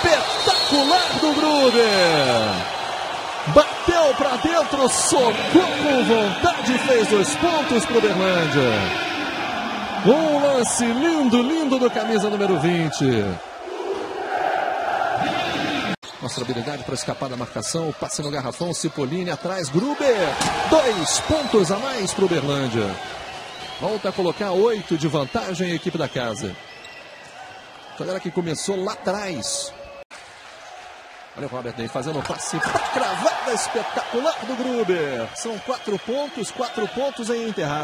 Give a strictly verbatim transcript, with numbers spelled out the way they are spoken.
espetacular do Gruber. Bateu para dentro, socou com vontade e fez dois pontos para o Uberlândia. Um lance lindo, lindo do camisa número vinte. Mostra habilidade para escapar da marcação. O passe no garrafão, Cipollini atrás, Gruber. Dois pontos a mais para o Uberlândia. Volta a colocar oito de vantagem a equipe da casa. Galera que começou lá atrás. Olha o Robert aí fazendo o passe para cravada espetacular do Gruber. São quatro pontos, quatro pontos em enterrado.